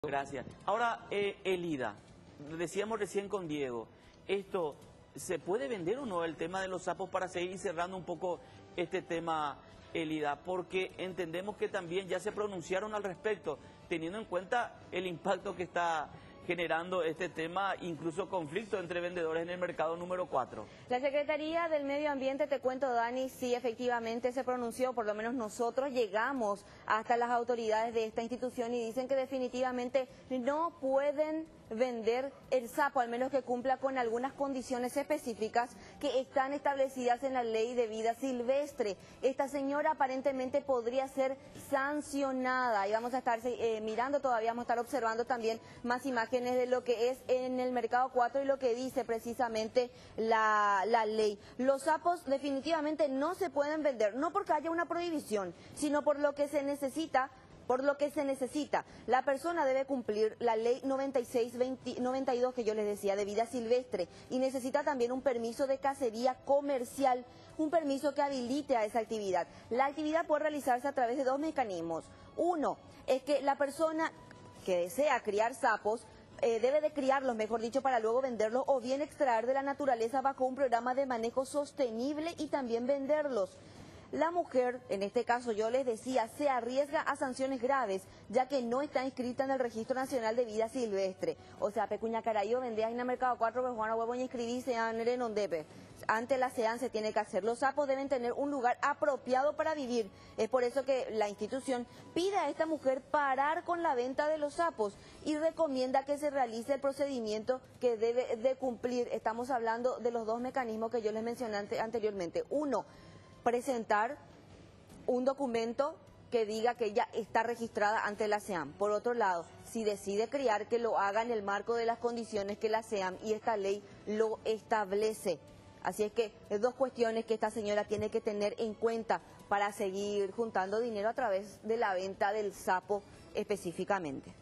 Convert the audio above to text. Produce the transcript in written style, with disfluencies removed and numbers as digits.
Gracias. Ahora, Elida, decíamos recién con Diego, ¿esto se puede vender o no el tema de los sapos para seguir cerrando un poco este tema, Elida? Porque entendemos que también ya se pronunciaron al respecto, teniendo en cuenta el impacto que está generando este tema, incluso conflicto entre vendedores en el mercado número 4. La Secretaría del Medio Ambiente, te cuento, Dani, sí efectivamente se pronunció, por lo menos nosotros llegamos hasta las autoridades de esta institución y dicen que definitivamente no pueden vender el sapo, al menos que cumpla con algunas condiciones específicas que están establecidas en la Ley de Vida Silvestre. Esta señora aparentemente podría ser sancionada y vamos a estar mirando todavía, vamos a estar observando también más imágenes de lo que es en el mercado 4 y lo que dice precisamente la ley. Los sapos definitivamente no se pueden vender, no porque haya una prohibición, sino por lo que se necesita. La persona debe cumplir la ley 92 que yo les decía de vida silvestre y necesita también un permiso de cacería comercial, un permiso que habilite a esa actividad. La actividad puede realizarse a través de dos mecanismos. Uno es que la persona que desea criar sapos debe de criarlos, mejor dicho, para luego venderlos o bien extraer de la naturaleza bajo un programa de manejo sostenible y también venderlos. La mujer, en este caso yo les decía, se arriesga a sanciones graves, ya que no está inscrita en el Registro Nacional de Vida Silvestre. O sea, pecuña carayo, vendía en el mercado 4, pero Juana huevo y inscribirse en el ondepe. Ante la SEAN se tiene que hacer. Los sapos deben tener un lugar apropiado para vivir. Es por eso que la institución pide a esta mujer parar con la venta de los sapos y recomienda que se realice el procedimiento que debe de cumplir. Estamos hablando de los dos mecanismos que yo les mencioné anteriormente. Uno, presentar un documento que diga que ella está registrada ante la SEAM. Por otro lado, si decide criar, que lo haga en el marco de las condiciones que la SEAM y esta ley lo establece. Así es que es dos cuestiones que esta señora tiene que tener en cuenta para seguir juntando dinero a través de la venta del sapo específicamente.